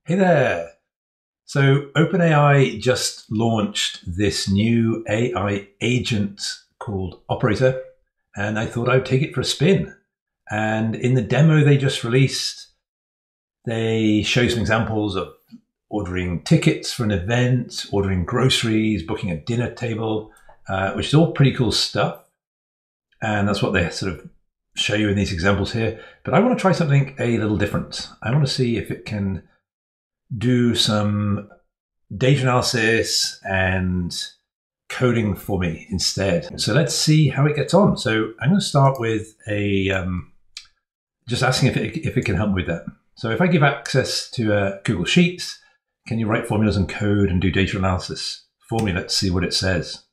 Hey there! So OpenAI just launched this new AI agent called Operator, and I thought I would take it for a spin. And in the demo they just released, they show some examples of ordering tickets for an event, ordering groceries, booking a dinner table, which is all pretty cool stuff. And that's what they sort of show you in these examples here. But I want to try something a little different. I want to see if it can do some data analysis and coding for me instead. So let's see how it gets on. So I'm going to start with a just asking if it can help me with that. So if I give access to Google Sheets, can you write formulas and code and do data analysis for me? Let's see what it says.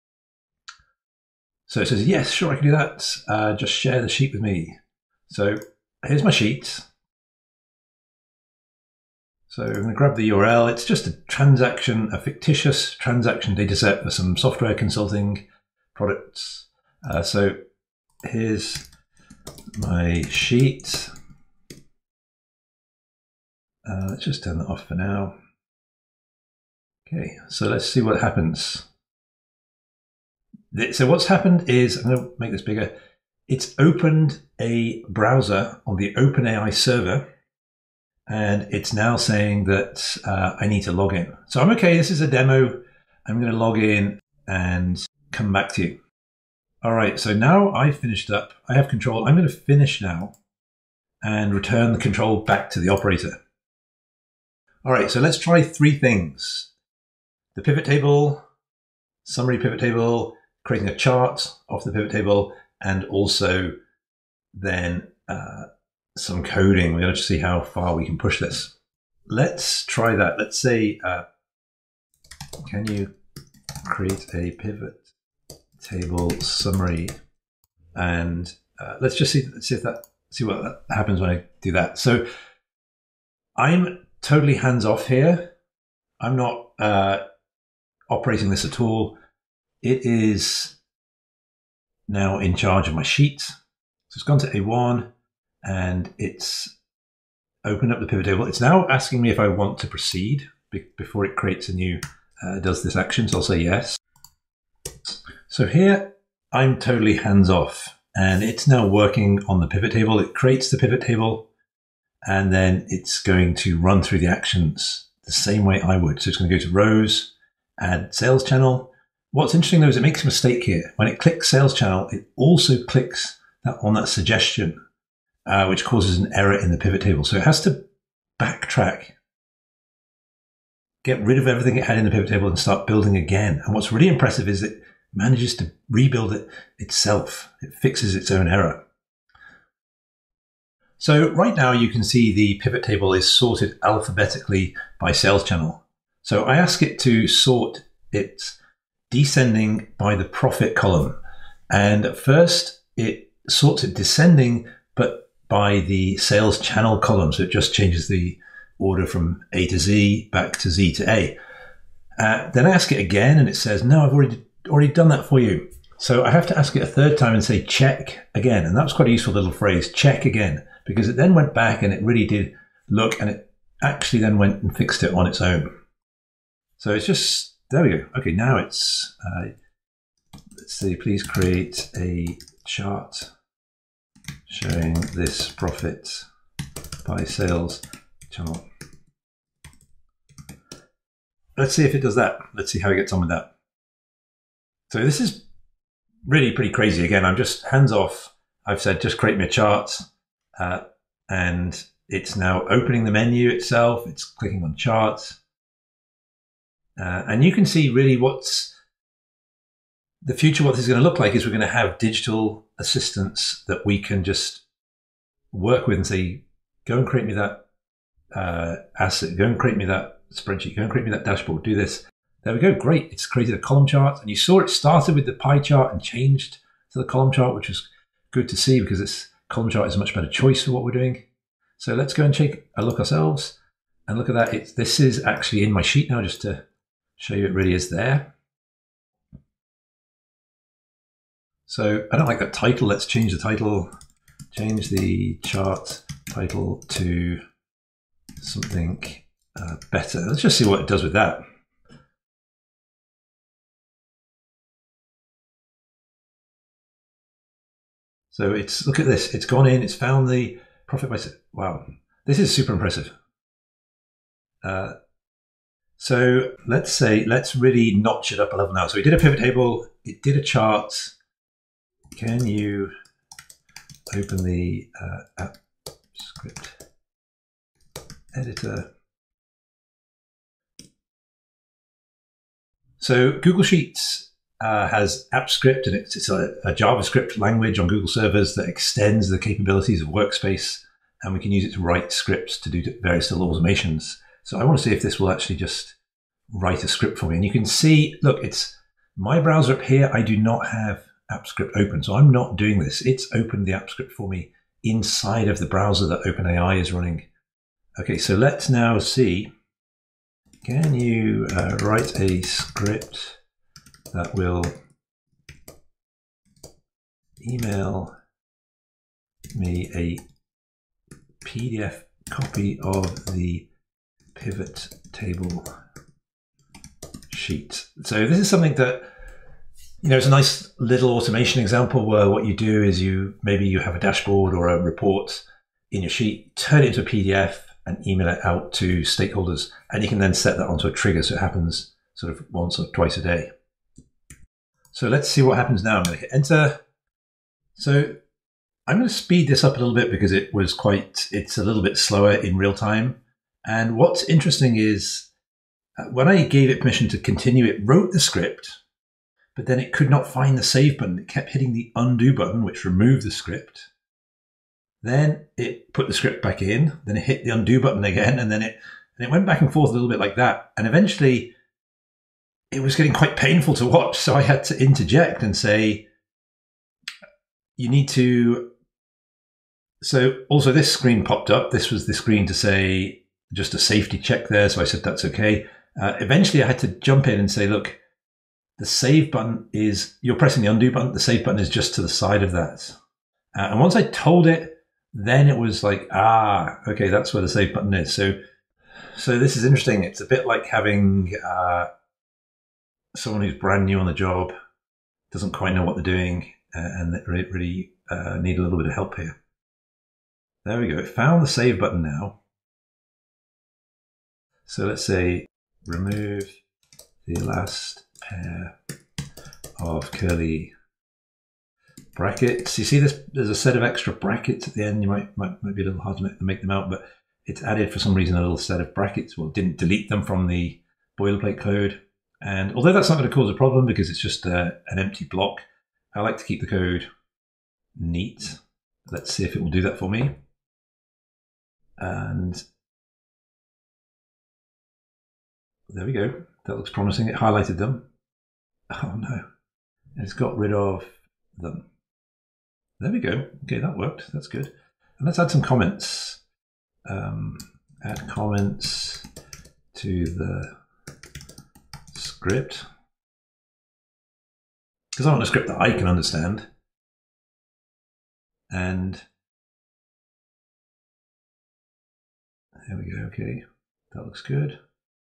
So it says, yes, sure, I can do that. Just share the sheet with me. So here's my sheet. So I'm going to grab the URL. It's just a fictitious transaction data set for some software consulting products. So here's my sheet. Let's just turn that off for now. Okay, so let's see what happens. So what's happened is, I'm going to make this bigger. It's opened a browser on the OpenAI server, and it's now saying that I need to log in. So I'm okay, this is a demo. I'm going to log in and come back to you. All right, so now I've finished up. I have control. I'm going to finish now and return the control back to the operator. All right, so let's try three things. The pivot table, summary pivot table, creating a chart off the pivot table, and also then some coding. We're going to see how far we can push this. Let's try that. Let's say, can you create a pivot table summary? And let's just see what happens when I do that. So I'm totally hands off here. I'm not operating this at all. It is now in charge of my sheet. So it's gone to A1 and it's opened up the pivot table. It's now asking me if I want to proceed before it creates a new, does this action. So I'll say yes. So here I'm totally hands off and it's now working on the pivot table. It creates the pivot table and then it's going to run through the actions the same way I would. So it's going to go to rows, add sales channel. What's interesting though is it makes a mistake here. When it clicks sales channel, it also clicks on that suggestion, which causes an error in the pivot table. So it has to backtrack, get rid of everything it had in the pivot table and start building again. And what's really impressive is it manages to rebuild it itself. It fixes its own error. So right now you can see the pivot table is sorted alphabetically by sales channel. So I ask it to sort it descending by the profit column. And at first it sorts it descending, but by the sales channel column. So it just changes the order from A to Z back to Z to A. Then I ask it again and it says, no, I've already done that for you. So I have to ask it a third time and say, check again. And that was quite a useful little phrase, check again, because it then went back and it really did look, and it actually then went and fixed it on its own. So it's just, there we go. Okay, now it's, let's see, please create a chart showing this profit by sales channel. Let's see if it does that. Let's see how it gets on with that. So this is really pretty crazy. Again, I'm just hands off. I've said, just create me a chart. And it's now opening the menu itself. It's clicking on charts. And you can see really what's the future, what this is going to look like is we're going to have digital assistants that we can just work with and say, go and create me that asset, go and create me that spreadsheet, go and create me that dashboard, do this. There we go, great. It's created a column chart. And you saw it started with the pie chart and changed to the column chart, which was good to see because this column chart is a much better choice for what we're doing. So let's go and take a look ourselves and look at that. This is actually in my sheet now, just to show you it really is there. So I don't like that title. Let's change the title, change the chart title to something better. Let's just see what it does with that. So look at this. It's gone in. It's found the profit by. Wow, this is super impressive. So let's really notch it up a level now. So we did a pivot table. It did a chart. Can you open the app script editor? So Google Sheets has AppScript, and it's a JavaScript language on Google servers that extends the capabilities of Workspace, and we can use it to write scripts to do various little automations. So I want to see if this will actually just write a script for me. And you can see, look, it's my browser up here. I do not have AppScript open, so I'm not doing this. It's opened the AppScript for me inside of the browser that OpenAI is running. Okay, so let's now see. Can you write a script that will email me a PDF copy of the pivot table sheet? So this is something that, it's a nice little automation example where what you do is maybe you have a dashboard or a report in your sheet, turn it into a PDF and email it out to stakeholders. And you can then set that onto a trigger so it happens sort of once or twice a day. So let's see what happens now. I'm going to hit enter. So I'm going to speed this up a little bit because it's a little bit slower in real time. And what's interesting is when I gave it permission to continue, it wrote the script, but then it could not find the save button. It kept hitting the undo button, which removed the script. Then it put the script back in, then it hit the undo button again, and then it went back and forth a little bit like that. And eventually it was getting quite painful to watch. So I had to interject and say, you need to. So also this screen popped up. This was the screen to say just a safety check there. So I said, that's okay. Eventually I had to jump in and say, look, the save button you're pressing the undo button. The save button is just to the side of that. And once I told it, then it was like, okay, that's where the save button is. So this is interesting. It's a bit like having someone who's brand new on the job, doesn't quite know what they're doing, and they really need a little bit of help here. There we go. It found the save button now. So let's say remove the last pair of curly brackets. You see there's a set of extra brackets at the end. You might be a little hard to make them out, but it's added for some reason a little set of brackets. Well, it didn't delete them from the boilerplate code. And although that's not going to cause a problem because it's just an empty block, I like to keep the code neat. Let's see if it will do that for me. And there we go. That looks promising. It highlighted them. Oh no, it's got rid of them. There we go. Okay, that worked. That's good. And let's add some comments. Add comments to the script. Because I want a script that I can understand. And there we go. Okay, that looks good.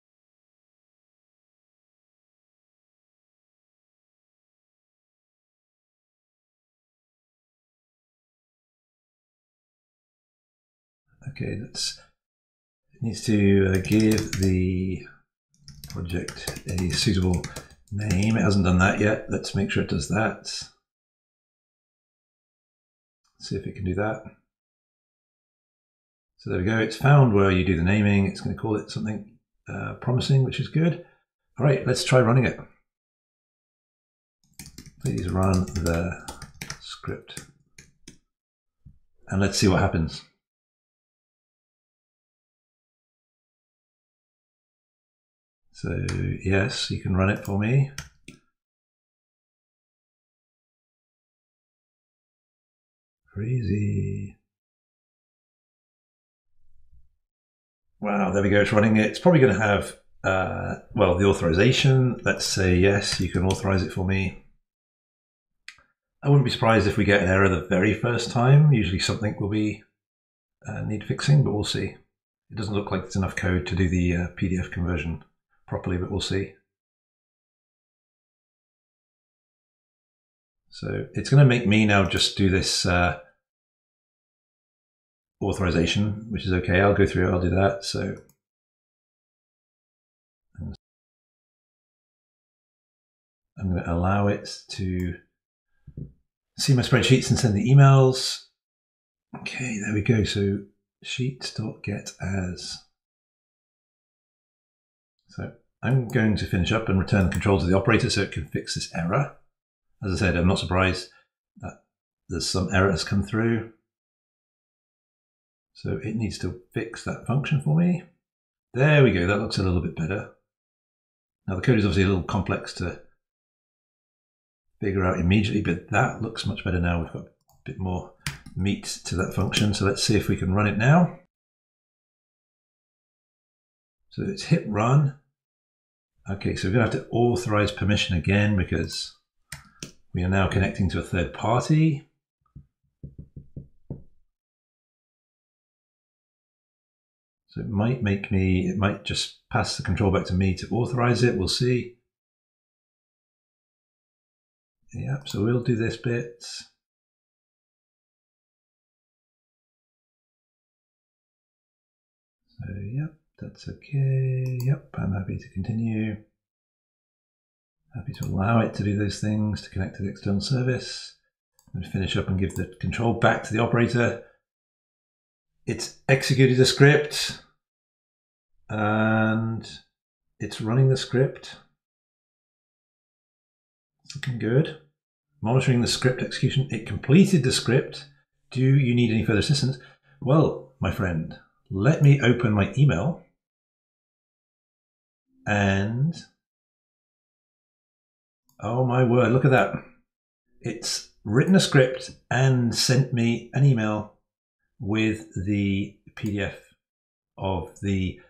Okay, it needs to give the project a suitable name. It hasn't done that yet. Let's make sure it does that. Let's see if it can do that. So there we go. It's found where you do the naming. It's going to call it something promising, which is good. All right, let's try running it. Please run the script. And let's see what happens. So yes, you can run it for me. Crazy. Wow, there we go, it's running it. It's probably going to have, well, the authorization. Let's say yes, you can authorize it for me. I wouldn't be surprised if we get an error the very first time. Usually something will be need fixing, but we'll see. It doesn't look like there's enough code to do the PDF conversion properly, but we'll see. So it's going to make me now just do this authorization, which is okay. I'll go through it, I'll do that. So I'm going to allow it to see my spreadsheets and send the emails. Okay, there we go. So sheet.getAs. So I'm going to finish up and return the control to the operator so it can fix this error. As I said, I'm not surprised that there's some error has come through. So it needs to fix that function for me. There we go, that looks a little bit better. Now the code is obviously a little complex to figure out immediately, but that looks much better now. We've got a bit more meat to that function. So let's see if we can run it now. So it's hit run. Okay, so we're going to have to authorize permission again because we are now connecting to a third party. So it might just pass the control back to me to authorize it. We'll see. Yep, so we'll do this bit. So yep, that's okay. Yep, I'm happy to continue. Happy to allow it to do those things, to connect to the external service. I'm going to finish up and give the control back to the operator. It's executed the script and it's running the script. It's looking good. Monitoring the script execution. It completed the script. Do you need any further assistance? Well, my friend, let me open my email and oh my word, look at that. It's written a script and sent me an email with the PDF of the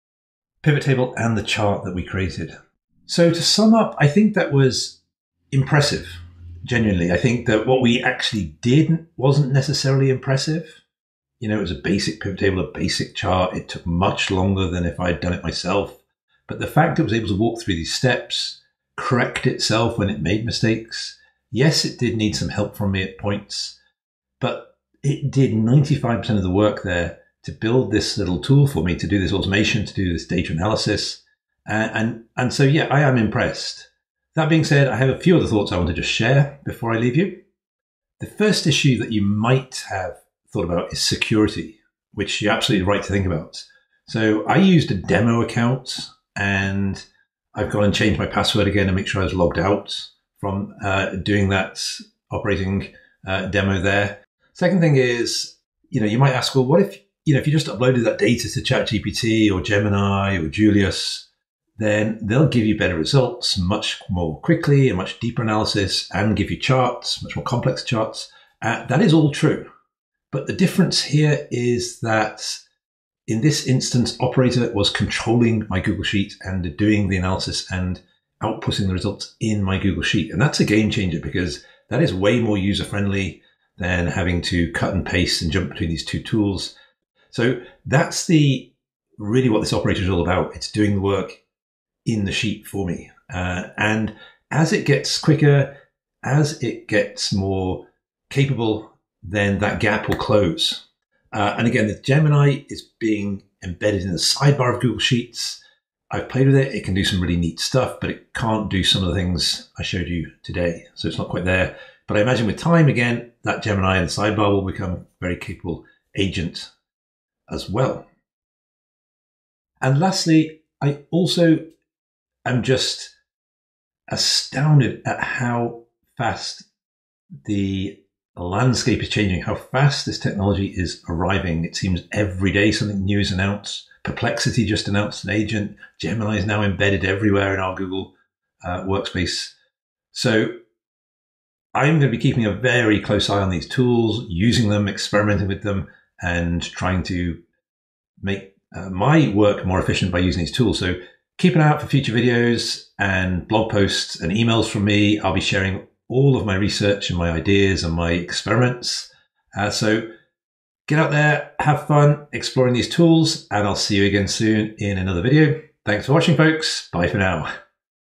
pivot table and the chart that we created. So to sum up, I think that was impressive. Genuinely, I think that what we actually did wasn't necessarily impressive. You know, it was a basic pivot table, a basic chart. It took much longer than if I'd done it myself. But the fact that it was able to walk through these steps, correct itself when it made mistakes. Yes, it did need some help from me at points, but it did 95% of the work there to build this little tool for me, to do this automation, to do this data analysis. And so, yeah, I am impressed. That being said, I have a few other thoughts I want to just share before I leave you. The first issue that you might have thought about is security, which you're absolutely right to think about. So I used a demo account and I've gone and changed my password again to make sure I was logged out from doing that operating demo there. Second thing is, you might ask, well, what if, if you just uploaded that data to ChatGPT or Gemini or Julius, then they'll give you better results much more quickly, a much deeper analysis, and give you charts, much more complex charts. That is all true. But the difference here is that in this instance, Operator was controlling my Google Sheet and doing the analysis and outputting the results in my Google Sheet. And that's a game changer because that is way more user-friendly than having to cut and paste and jump between these two tools. So that's really what this operator is all about. It's doing the work in the sheet for me. And as it gets quicker, as it gets more capable, then that gap will close. And again, the Gemini is being embedded in the sidebar of Google Sheets. I've played with it. It can do some really neat stuff, but it can't do some of the things I showed you today. So it's not quite there. But I imagine with time, again, that Gemini and the sidebar will become a very capable agent as well. And lastly, I also am just astounded at how fast the landscape is changing, how fast this technology is arriving. It seems every day something new is announced. Perplexity just announced an agent. Gemini is now embedded everywhere in our Google workspace. So I'm going to be keeping a very close eye on these tools, using them, experimenting with them, and trying to make my work more efficient by using these tools. So keep an eye out for future videos and blog posts and emails from me. I'll be sharing all of my research and my ideas and my experiments. So Get out there, have fun exploring these tools, and I'll see you again soon in another video. Thanks for watching, folks. Bye for now.